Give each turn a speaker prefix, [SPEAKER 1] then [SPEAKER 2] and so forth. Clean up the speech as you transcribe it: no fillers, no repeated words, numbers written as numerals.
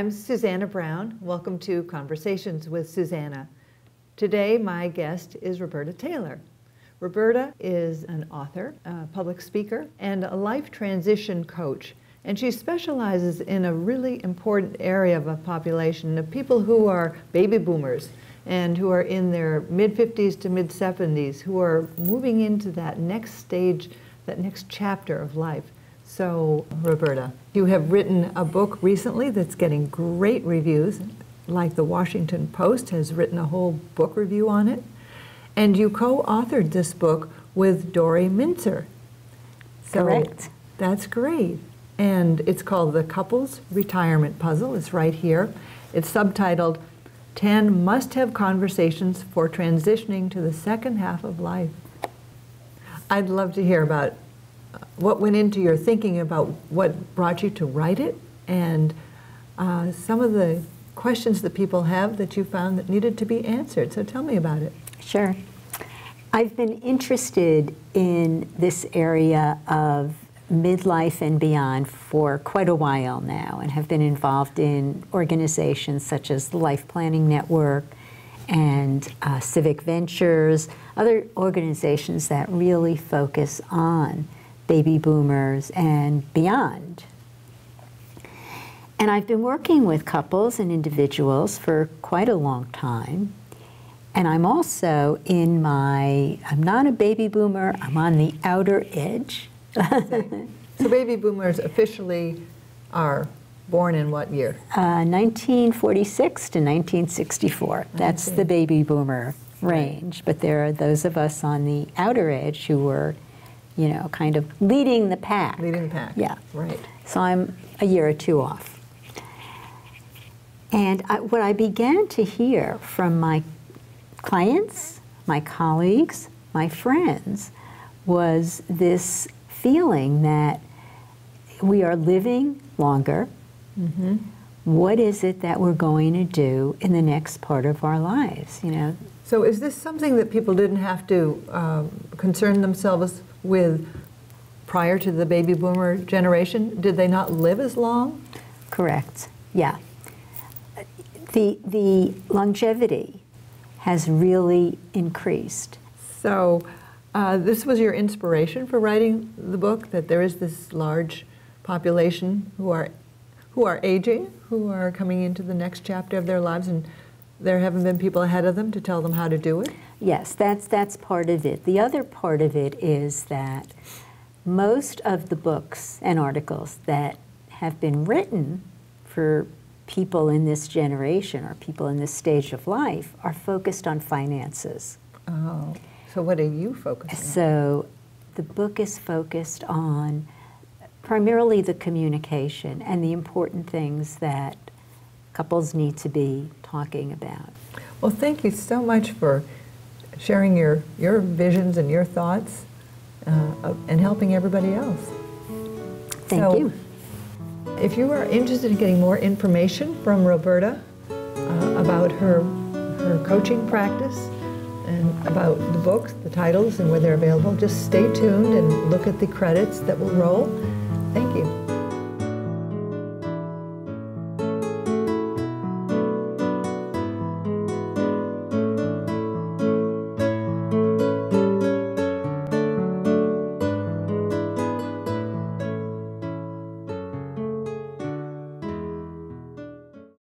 [SPEAKER 1] I'm Susana Brown. Welcome to Conversations with Susana. Today, my guest is Roberta Taylor. Roberta is an author, a public speaker, and a life transition coach. And she specializes in a really important area of a population of people who are baby boomers and who are in their mid-50s to mid-70s, who are moving into that next stage, that next chapter of life. So, Roberta, you have written a book recently that's getting great reviews, like the Washington Post has written a whole book review on it. And you co-authored this book with Dory Mincer. So
[SPEAKER 2] correct.
[SPEAKER 1] That's great. And it's called The Couple's Retirement Puzzle. It's right here. It's subtitled 10 Must-Have Conversations for Transitioning to the Second Half of Life. I'd love to hear about what went into your thinking about what brought you to write it, and some of the questions that people have that you found that needed to be answered. So tell me about it.
[SPEAKER 2] Sure. I've been interested in this area of midlife and beyond for quite a while now, and have been involved in organizations such as the Life Planning Network and Civic Ventures, other organizations that really focus on baby boomers and beyond. And I've been working with couples and individuals for quite a long time. And I'm also in I'm not a baby boomer, I'm on the outer edge.
[SPEAKER 1] So baby boomers officially are born in what year?
[SPEAKER 2] 1946 to 1964. That's the baby boomer range. But there are those of us on the outer edge who were, you know, kind of leading the pack.
[SPEAKER 1] Leading the pack.
[SPEAKER 2] Yeah.
[SPEAKER 1] Right.
[SPEAKER 2] So I'm a year or two off. And what I began to hear from my clients, my colleagues, my friends, was this feeling that we are living longer. Mm-hmm. What is it that we're going to do in the next part of our lives, you know?
[SPEAKER 1] So is this something that people didn't have to concern themselves with prior to the baby boomer generation? Did they not live as long?
[SPEAKER 2] Correct, yeah. The longevity has really increased.
[SPEAKER 1] So this was your inspiration for writing the book, that there is this large population who are aging, who are coming into the next chapter of their lives, and there haven't been people ahead of them to tell them how to do it?
[SPEAKER 2] Yes, that's part of it. The other part of it is that most of the books and articles that have been written for people in this generation or people in this stage of life are focused on finances.
[SPEAKER 1] Oh, so what are you focusing on?
[SPEAKER 2] So the book is focused on primarily the communication and the important things that couples need to be talking about.
[SPEAKER 1] Well, thank you so much for sharing your visions and your thoughts and helping everybody else.
[SPEAKER 2] Thank you.
[SPEAKER 1] If you are interested in getting more information from Roberta about her coaching practice and about the books, the titles, and where they're available, just stay tuned and look at the credits that will roll.